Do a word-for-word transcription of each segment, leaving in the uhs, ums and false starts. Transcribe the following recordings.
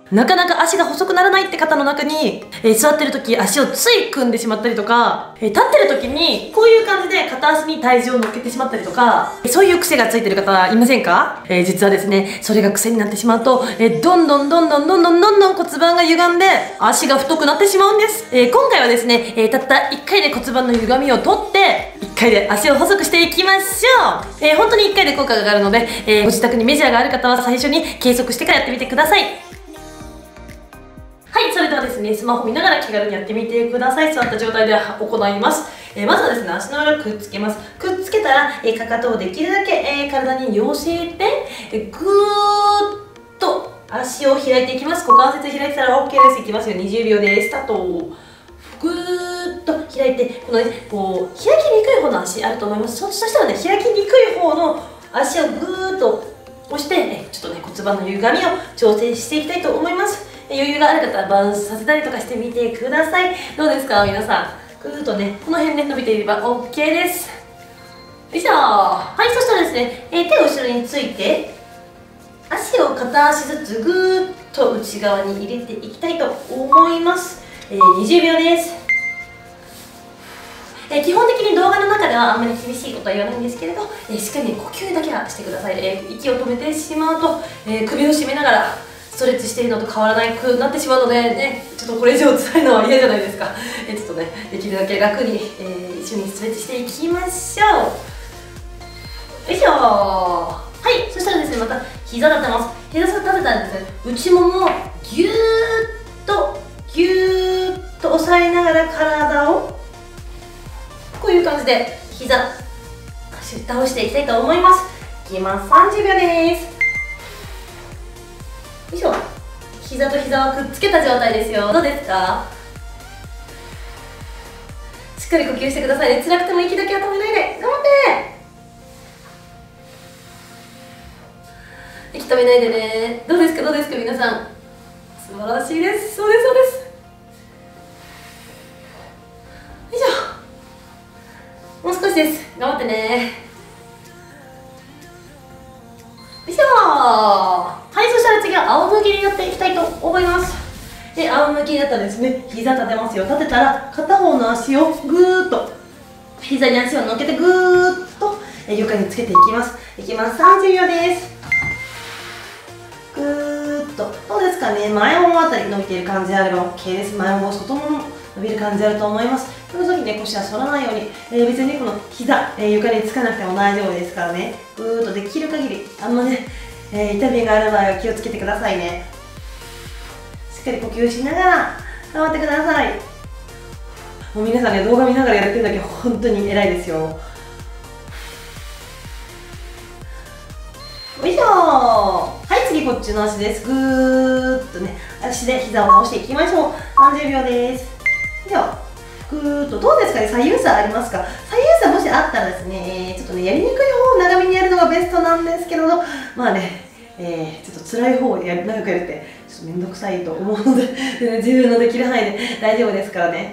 なかなか足が細くならないって方の中に、えー、座ってる時足をつい組んでしまったりとか、えー、立ってる時にこういう感じで片足に体重を乗っけてしまったりとか、そういう癖がついてる方いませんか？えー、実はですね、それが癖になってしまうと、えー、どんどんどんどんどんどんどんどん骨盤が歪んで足が太くなってしまうんです。えー、今回はですね、えー、たったいっかいで骨盤の歪みを取っていっかいで足を細くしていきましょう。えー、本当にいっかいで効果があるので、えー、ご自宅にメジャーがある方は最初に計測してからやってみてください。はい、それではですね、スマホ見ながら気軽にやってみてください。座った状態で行います。えー、まずはですね、足の裏をくっつけます。くっつけたら、えー、かかとをできるだけ、えー、体に寄せて、えー、ぐーっと足を開いていきます。股関節開いてたら OK です。いきますよ。にじゅうびょうでスタート。ぐーっと開いて、このね、こう、開きにくい方の足あると思います。そしたらね、開きにくい方の足をぐーっと押して、えー、ちょっとね、骨盤の歪みを調整していきたいと思います。余裕がある方はバランスさせたりとかしてみてください。どうですか皆さん。ぐーっとね、この辺ね、伸びていれば OK です。よいしょー。はい、そしたらですね、えー、手を後ろについて、足を片足ずつぐーっと内側に入れていきたいと思います。えー、にじゅうびょうです。えー、基本的に動画の中ではあんまり厳しいことは言わないんですけれど、えー、しっかりね、呼吸だけはしてください。えー、息を止めてしまうと、えー、首を絞めながら、ストレッチしているのと変わらなくなってしまうので、ね、ちょっとこれ以上辛いのは嫌じゃないですか。えちょっとね、できるだけ楽に、えー、一緒にストレッチしていきましょう。よいしょー。はい、そしたらですね、また膝立てます。膝立てたらですね、内ももをぎゅーっとぎゅーっと押さえながら体をこういう感じで膝足倒していきたいと思います。いきます。さんじゅうびょうです。よいしょ。膝と膝をくっつけた状態ですよ。どうですか？しっかり呼吸してくださいね。辛くても息だけは止めないで頑張って息止めないでね。どうですかどうですか皆さん。素晴らしいです。そうですそうです。よいしょ。もう少しです。頑張ってね。よいしょー。はい、そしたら次は仰向けになっていきたいと思います。で、仰向けになったらですね、膝立てますよ。立てたら片方の足をぐーっと膝に足を乗っけてぐーっと床につけていきます。いきます。さんじゅうびょうです。ぐーっとどうですかね、前ももあたり伸びている感じであれば OK です。前もも外もも伸びる感じあると思います。その時ね、腰は反らないように、えー、別にこの膝、えー、床につかなくても大丈夫ですからね、ぐーっとできる限りあのね、えー、痛みがある場合は気をつけてくださいね。しっかり呼吸しながら頑張ってください。もう皆さんね、動画見ながらやってるだけ本当に偉いですよ。よいしょー。はい、次こっちの足です。ぐーっとね、足で膝を倒していきましょう。さんじゅうびょうです。ではぐーっとどうですかね、左右差ありますか？左右差もしあったらですね、えー、ちょっとね、やりにくい方を長めにやるのがベストなんですけど、まあね、えー、ちょっと辛い方をや長くやるってちょっとめんどくさいと思うので自分のできる範囲で大丈夫ですからね。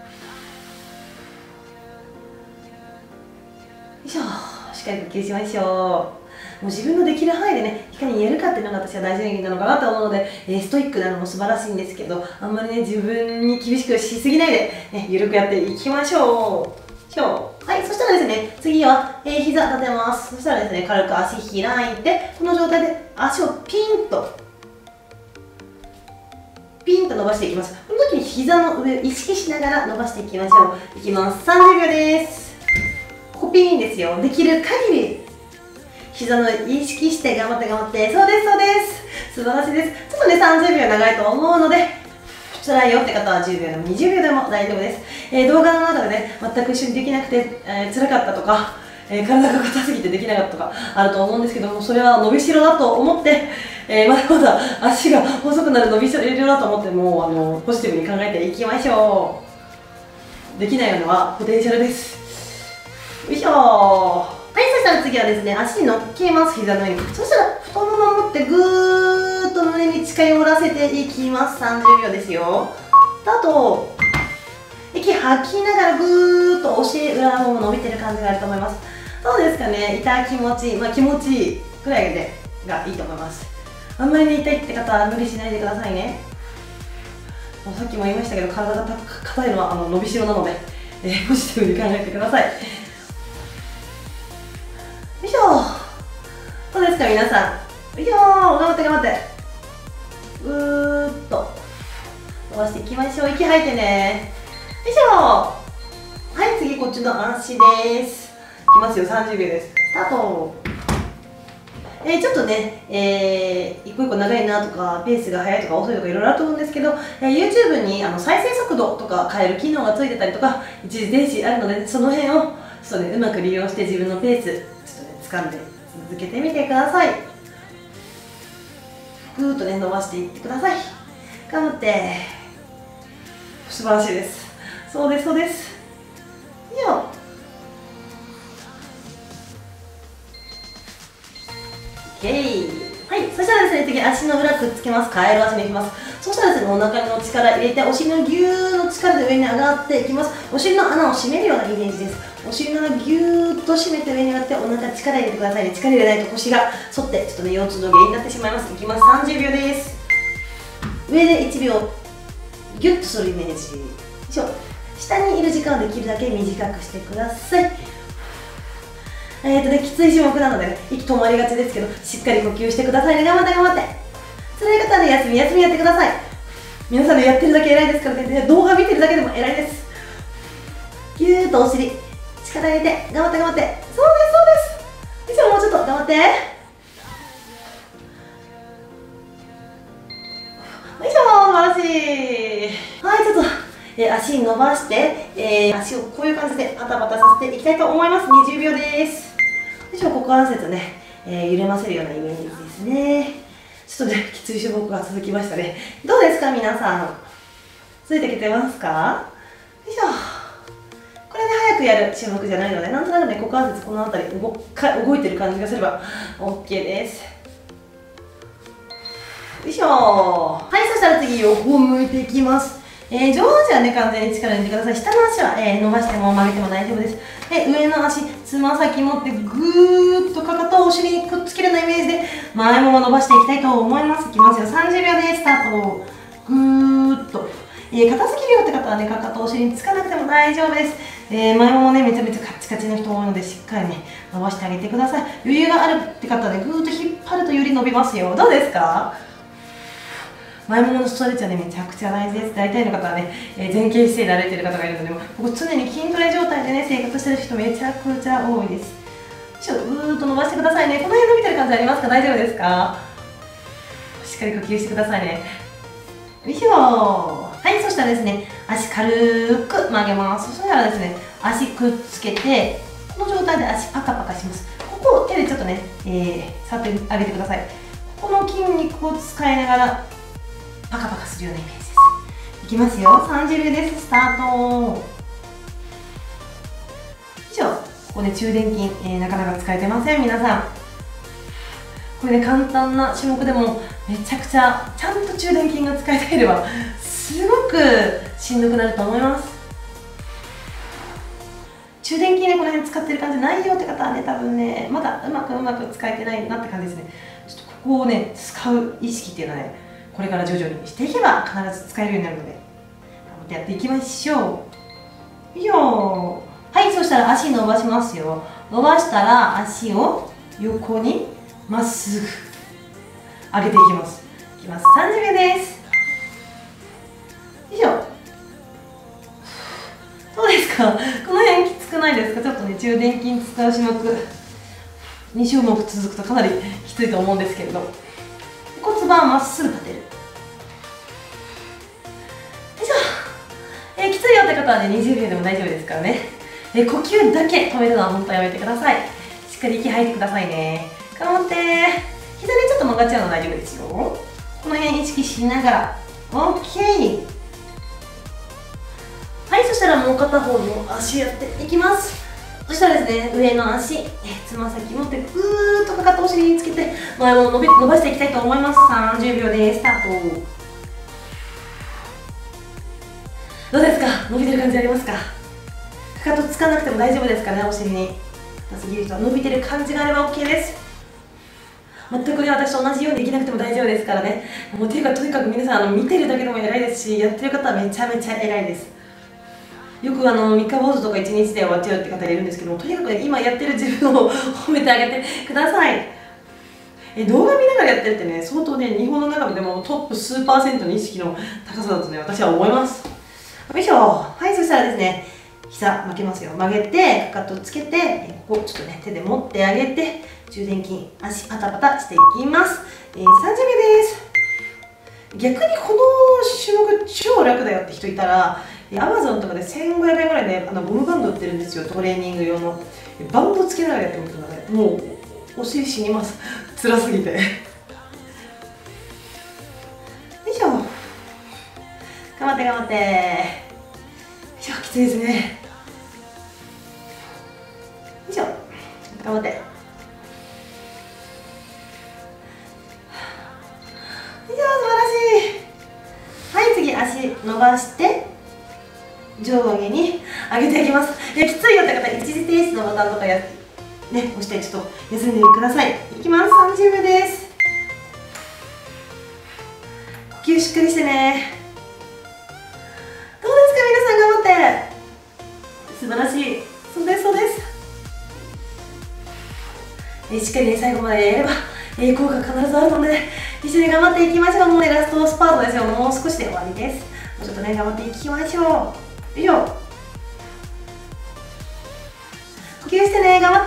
よいしょ、しっかり呼吸しましょう。もう自分のできる範囲でね、いかにやるかっていうのが私は大事なのかなと思うので、えー、ストイックなのも素晴らしいんですけど、あんまりね、自分に厳しくしすぎないで、ね、ゆるくやっていきましょう。しょう。はい、そしたらですね、次は、えー、膝立てます。そしたらですね、軽く足開いて、この状態で足をピンと、ピンと伸ばしていきます。この時に膝の上を意識しながら伸ばしていきましょう。いきます。さんじゅうびょうです。ここピンですよ。できる限り膝の意識して頑張って頑張って。そうですそうです。素晴らしいです。ちょっとね、さんじゅうびょう長いと思うので、辛いよって方はじゅうびょうでもにじゅうびょうでも大丈夫です。えー、動画の中でね、全く一緒にできなくて、えー、辛かったとか、えー、体が硬すぎてできなかったとかあると思うんですけども、それは伸びしろだと思って、えー、まだまだ足が細くなる伸びしろだと思って、もうあのポジティブに考えていきましょう。できないのはポテンシャルです。よいしょー。はい、そしたら次はですね、足に乗っけます、膝の上に。そしたら太ももを持ってぐーっと胸に近寄らせていきます。さんじゅうびょうですよ。あと息吐きながらぐーっとお尻裏もも伸びてる感じがあると思います。どうですかね、痛気持ちいい、まあ、気持ちいいくらいでがいいと思います。 あんまりね痛いって方は無理しないでくださいね。もうさっきも言いましたけど、体が硬いのはあの伸びしろなので、えー、ポジティブに考えてください。よいしょ。どうですか皆さん。よいしょー、頑張って頑張って、ぐーっと伸ばしていきましょう。息吐いてね。よいしょ。はい、次こっちの足です。いきますよ。さんじゅうびょうです。スタート。えー、ちょっとね、えー、一個一個長いなとか、ペースが速いとか遅いとかいろいろあると思うんですけど、えー、YouTube にあの再生速度とか変える機能がついてたりとか、一時停止あるので、その辺をちょっとね、うまく利用して自分のペース、ちょっとね、掴んで続けてみてください。ぐーっとね、伸ばしていってください。頑張って。素晴らしいです。そうです、そうです。いいよ。オッケー。はい、そしたらですね、次足の裏くっつけます。カエル足にいきます。そしたらですね、お腹の力入れて、お尻のぎゅーの力で上に上がっていきます。お尻の穴を締めるようなイメージです。お尻の穴ぎゅーっと締めて上に上がって、お腹力入れてくださいね。力入れないと腰が反って、ちょっとね、腰痛の原因になってしまいます。いきます。さんじゅうびょうです。上でいちびょう、ギュッとするイメージ。以上。下にいる時間をできるだけ短くしてください。えーとね、きつい種目なので、ね、息止まりがちですけど、しっかり呼吸してくださいね。頑張って頑張って。辛い方はね、休み休みやってください。皆さんね、やってるだけ偉いですからね、動画見てるだけでも偉いです。ぎゅーっとお尻、力入れて、頑張って頑張って。そうです、そうです。以上、もうちょっと頑張って。以上、素晴らしい。はい、ちょっと。えー、足伸ばして、えー、足をこういう感じでバタバタさせていきたいと思います。にじゅうびょうです。よいしょ、股関節ね、えー、揺れませるようなイメージですね。ちょっとね、きつい種目が続きましたね。どうですか、皆さん。ついてきてますか？よいしょ。これね、早くやる種目じゃないので、なんとなくね、股関節この辺り動か動いてる感じがすれば オーケー です。よいしょ。はい、そしたら次、横を向いていきます。えー、上半身はね、完全に力入れてください。下の足は、えー、伸ばしても曲げても大丈夫です。で、上の足、つま先持ってぐーっとかかとをお尻にくっつけるようなイメージで前もも伸ばしていきたいと思います。いきますよ。さんじゅうびょうでスタート。ぐーっと。えー、硬すぎるよって方はね、かかとお尻につかなくても大丈夫です。えー、前ももね、めちゃめちゃカッチカチの人多いので、しっかりね、伸ばしてあげてください。余裕があるって方はね、ぐーっと引っ張るとより伸びますよ。どうですか？前もものストレッチはね、めちゃくちゃ大事です。大体の方はね、えー、前傾姿勢で歩いてる方がいるので、ここ常に筋トレ状態でね、生活してる人めちゃくちゃ多いです。ちょっとうーっと伸ばしてくださいね。この辺伸びてる感じありますか？大丈夫ですか？しっかり呼吸してくださいね。よいしょ。はい、そしたらですね、足軽く曲げます。そしたらですね、足くっつけて、この状態で足パカパカします。ここを手でちょっとね、えー、触ってあげてください。ここの筋肉を使いながら、パカパカするようなイメージです。いきますよ。さんじゅうびょうです。スタート。以上。ここで中殿筋、えー、なかなか使えてません。皆さん。これね、簡単な種目でもめちゃくちゃちゃんと中殿筋が使えていればすごくしんどくなると思います。中殿筋ね、この辺使ってる感じないよって方はね、多分ね、まだうまくうまく使えてないなって感じですね。ちょっとここをね、使う意識っていうのはね、これから徐々にしていけば必ず使えるようになるので、頑張ってやっていきましょう。いいよ。はい、そしたら足伸ばしますよ。伸ばしたら足を横にまっすぐ上げていきます。いきます。さんじゅうびょうです。以上。どうですか？この辺きつくないですか？ちょっとね、中殿筋使う種目、に種目続くとかなりきついと思うんですけれど、骨盤まっすぐ立てる。えー、きついよって方はね、にじゅうびょうでも大丈夫ですからね。えー、呼吸だけ止めるのは本当やめてください。しっかり息吐いてくださいね。頑張って。膝でちょっと曲がっちゃうのは大丈夫ですよ。この辺意識しながら。OK。はい、そしたらもう片方の足やっていきます。そしたらですね、上の足、えー、つま先持ってぐーっとかかとお尻につけて前も伸び伸ばしていきたいと思います。さんじゅうびょうでスタート。どうですか？伸びてる感じありますか？かかとつかなくても大丈夫ですからね、お尻に。硬すぎる人は伸びてる感じがあれば OK です。 全くね、私と同じようにできなくても大丈夫ですからね。もうていうか、とにかく皆さん、あの見てるだけでも偉いですし、やってる方はめちゃめちゃ偉いです。よくあの三日坊主とかいちにちで終わっちゃうって方がいるんですけども、とにかく、ね、今やってる自分を褒めてあげてください。え動画見ながらやってるってね、相当ね、日本の中でもトップ数パーセントの意識の高さだとね、私は思います。よいしょ。はい、そしたらですね、膝曲げますよ。曲げて、かかとつけて、ここちょっとね、手で持ってあげて、中殿筋、足パタパタしていきます。えー、さんじゅうびょうです。逆にこの種目超楽だよって人いたら、アマゾンとかでせんごひゃくえんぐらいで、ね、あのゴムバンド売ってるんですよ、トレーニング用の。バンドつけながらやってみてください。もうお尻死にます、辛すぎて。よいしょ、頑張って頑張って。よいしょ、きついですね。よいしょ、頑張って。よいしょ、素晴らしい。はい、次足伸ばして上下に上げていきます。いやきついよって方、一時停止のボタンとかやね押してちょっと休んでください。いきます。さんじゅうびょうです。呼吸しっかりしてね。どうですか皆さん、頑張って。素晴らしい。そうですそうです。えしっかりね最後までやれば、えー、効果必ずあるので、一緒に頑張っていきましょう。もうねラストスパートですよ。もう少しで終わりです。もうちょっとね頑張っていきましょう。よいしょ。呼吸してね、頑張って。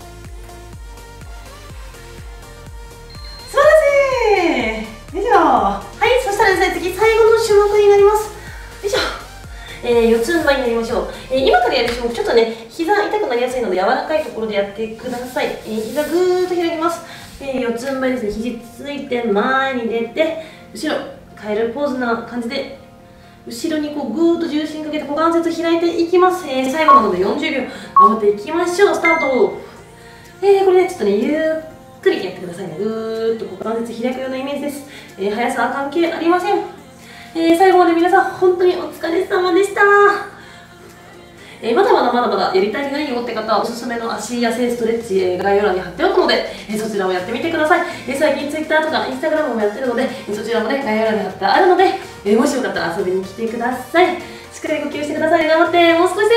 素晴らしい。よいしょ。はい、そしたらですね、次最後の種目になります。よいしょ。えー、四つん這いになりましょう。えー、今からやる種目、ちょっとね膝痛くなりやすいので柔らかいところでやってください。えー、膝ぐーっと開きます。えー、四つん這いですね。肘ついて前に出て後ろカエルポーズな感じで後ろにこうぐーっと重心かけて股関節開いていきます。えー、最後なのでよんじゅうびょう頑張っていきましょう。スタート。えー、これねちょっとねゆっくりやってくださいね。ぐーっと股関節開くようなイメージです。えー、速さは関係ありません。えー、最後まで皆さん本当にお疲れ様でした。えー、まだまだまだまだやりたいないよって方はおすすめの足痩せストレッチ、えー、概要欄に貼っておくので、えー、そちらをやってみてください。えー、最近 Twitter とか Instagram もやってるので、えー、そちらもね概要欄に貼ってあるので、えー、もしよかったら遊びに来てください。しっかり呼吸してください。頑張って。もう少しです。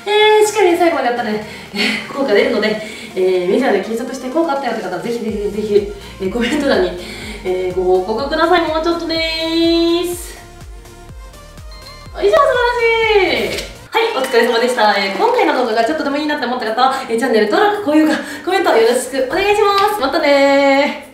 えー、しっかり、ね、最後までやったらね、えー、効果出るので、えー、メジャーで検索して効果あったよって方はぜひぜひぜひ、えー、コメント欄に、えー、ご報告ください。もうちょっとでーす。以上、素晴らしい。はい、お疲れ様でした。えー、今回の動画がちょっとでもいいなって思った方は、えー、チャンネル登録、高評価、コメントよろしくお願いします。またねー。